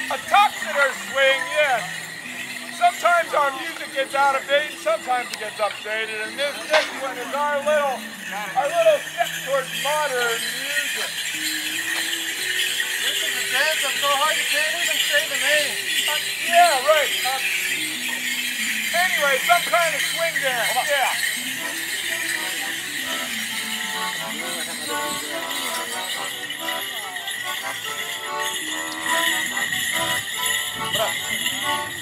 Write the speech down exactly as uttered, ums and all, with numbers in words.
A tuxedo swing, yes. Sometimes our music gets out of date, sometimes it gets updated, and this next one is our little, our little step towards modern music. This is a dance that's so hard you can't even say the name. Uh, yeah, right. Uh, anyway, some kind of swing dance, yeah. Bruh.